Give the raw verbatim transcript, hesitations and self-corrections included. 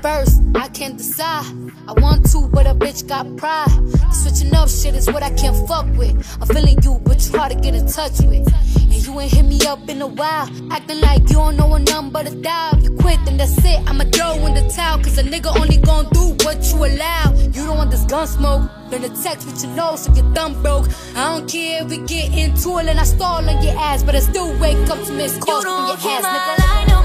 first, I can't decide. I want to, but a bitch got pride. The switching up shit is what I can't fuck with. I'm feeling you, but you hard to get in touch with. And you ain't hit me up in a while, acting like you don't know a number to dial. You quit, then that's it, I'ma throw in the towel. Cause a nigga only gon' do what you allow. You don't want this gun smoke, learn to text with your nose so your thumb broke. I don't care if we get into it and I stall on your ass, but I still wake up to miss calls from your ass, nigga.